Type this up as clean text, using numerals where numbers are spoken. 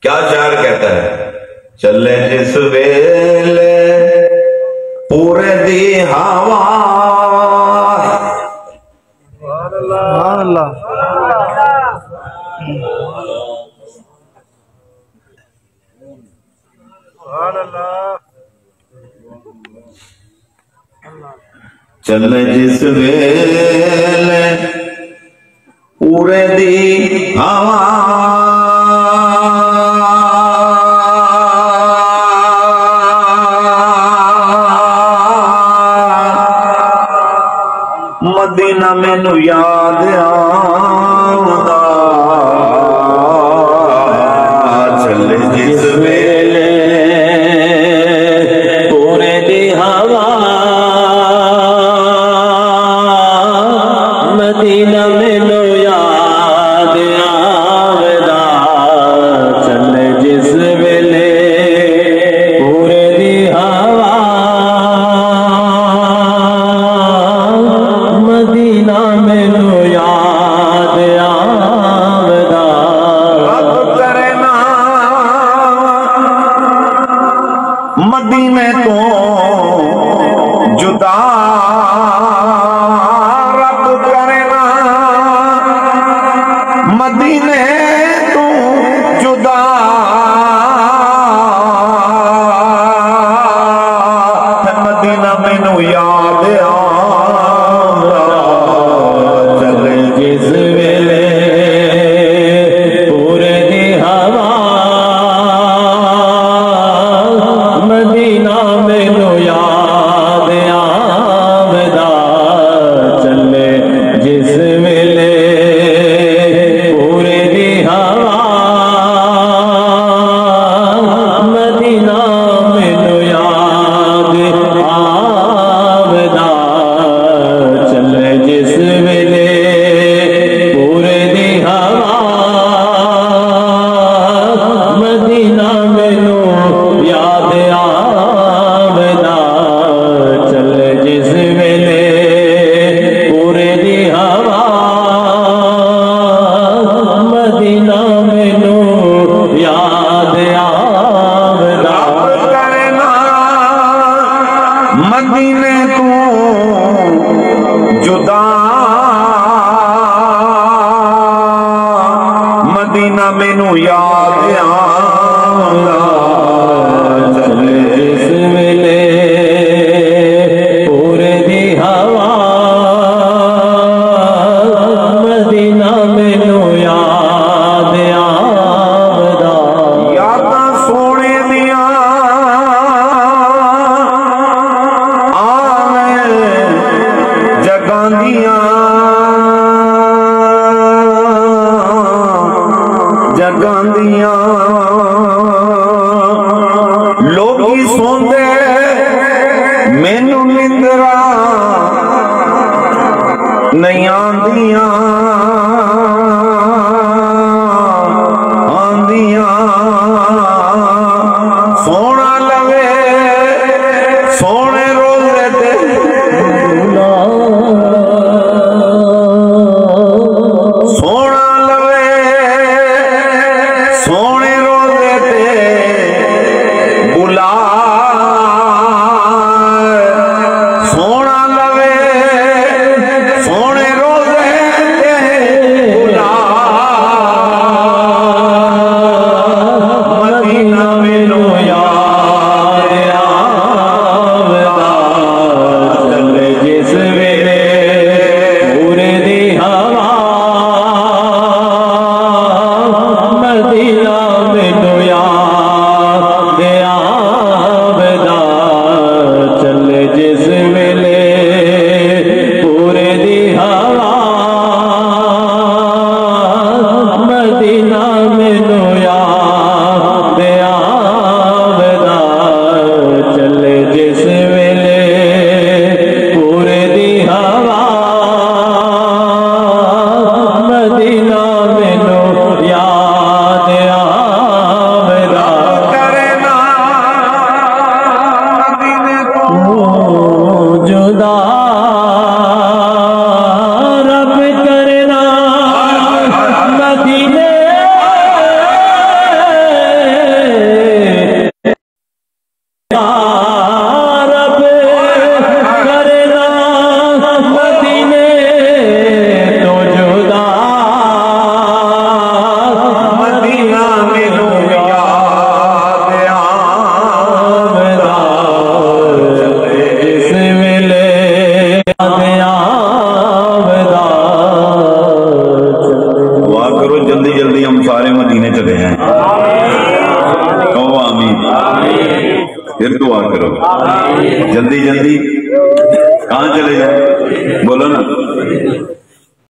क्या शायर कहता है? चले जिस वेले पूरे दी हवा, चले जिस वेले पूरे दी हवा, मदीना मैनू याद आंदा, चले जिस वेले पूरे दी हवा, मदीना मैनू याद आंदा, चले जिस वेले पूरे दी हवा, मदीना मैनू याद आंदा। रब करे ना मदीने तो जुदा, रब करे ना मदीने तो जुदा, मदीना मैनू याद आंदा, चले जिस वेले पूरे दी हवा, मदीना मैनू याद आंदा, चले जिस वेले पूरे दी हवा, मदीना मैनू याद आंदा, चले जिस वेले पूरे दी हवा, मदीना मैनू याद आंदा, चले जिस वेले पूरे दी हवा, मदीना मैनू याद आंदा। मदीने तू जुदा, मदीना मैनू याद आंदा, चले जिस वेले पूरे दी हवा, मदीना मैनू याद आंदा। यादां सोने दियां आवे जगांदियां, जगांदियां लोगी सोंदे मैनू निंदरा नहीं आंदियां, आंदियां सोना लवे सोने रोज़े ते सोना लवे सोने रोज़े ते बुला, सोना लवे सोने रोज़े ते बुला, मदीना मैनू याद आंदा, चले जिस वेले पूरे दी हवा, मदीना मैनू याद आंदा, चले जिस वेले पूरे दी हवा, मदीना मैनू याद आंदा, चले जिस वेले पूरे दी हवा, मदीना मैनू याद आंदा। कहो आमीन। फिर दुआ करो जल्दी जल्दी। कहाँ चले जाए बोलो ना।